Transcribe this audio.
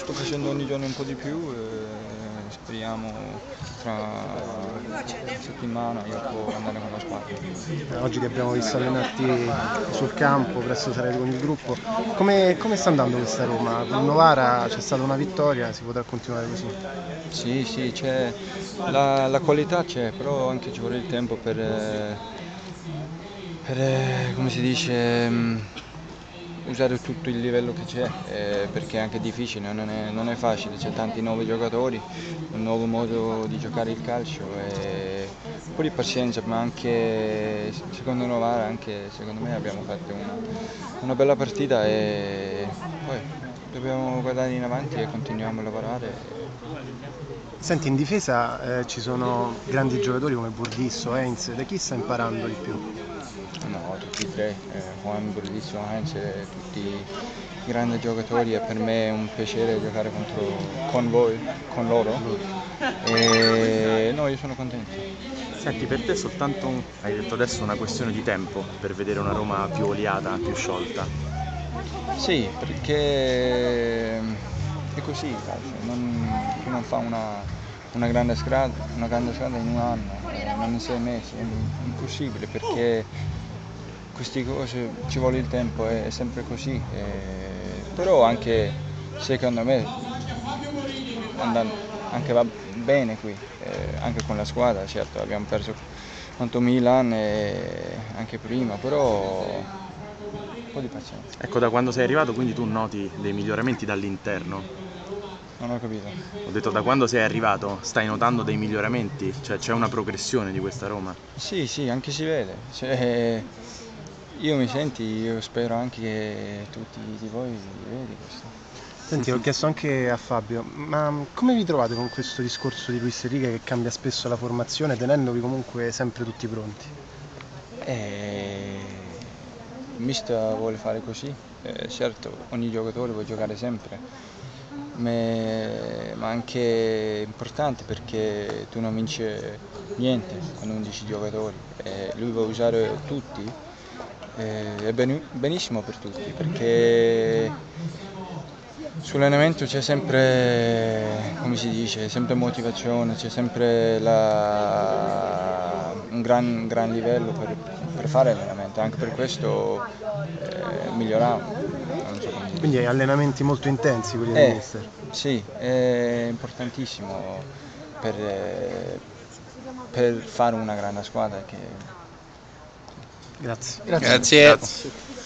sto facendo ogni giorno un po' di più e speriamo tra una settimana io può andare con la squadra. Oggi ti abbiamo visto allenarti sul campo, presto sarai con il gruppo. Come sta andando questa Roma? Con Novara c'è stata una vittoria, si potrà continuare così? Sì, c'è la qualità c'è, però anche ci vuole il tempo come si dice, usare tutto il livello che c'è, perché è anche difficile, non è facile, c'è tanti nuovi giocatori, un nuovo modo di giocare il calcio e un po' di pazienza, ma anche secondo Novara, anche secondo me abbiamo fatto una bella partita e poi dobbiamo guardare in avanti e continuiamo a lavorare. Senti, in difesa ci sono grandi giocatori come Burdisso, Heinz, da chi sta imparando di più? No, tutti e tre, Juan, Bellissimo, Heinz, tutti grandi giocatori e per me è un piacere giocare con voi, con loro. E no, io sono contento. Senti, per te è soltanto, hai detto adesso, una questione di tempo per vedere una Roma più oliata, più sciolta? Sì, perché è così il calcio, tu non fa una grande squadra in un anno, non in 6 mesi, è impossibile perché queste cose ci vuole il tempo, è sempre così, però anche secondo me anche va bene qui, anche con la squadra, certo abbiamo perso contro Milan e anche prima, però un po' di pazienza. Ecco, da quando sei arrivato quindi tu noti dei miglioramenti dall'interno? Non ho capito. Ho detto, da quando sei arrivato stai notando dei miglioramenti? Cioè c'è una progressione di questa Roma? Sì, anche si vede. Io mi senti, io spero anche che tutti di voi vedi questo. Senti, l'ho chiesto anche a Fabio, ma come vi trovate con questo discorso di Luis Enrique che cambia spesso la formazione tenendovi comunque sempre tutti pronti? Il mister vuole fare così, certo ogni giocatore vuole giocare sempre, ma anche importante perché tu non vinci niente con 11 giocatori, lui vuole usare tutti, è benissimo per tutti perché sull'allenamento c'è sempre, come si dice, sempre motivazione, c'è sempre un gran livello per fare allenamento, anche per questo miglioriamo. Non so come dire. Quindi hai allenamenti molto intensi quelli del mister? Sì, è importantissimo per fare una grande squadra. Grazie. Grazie.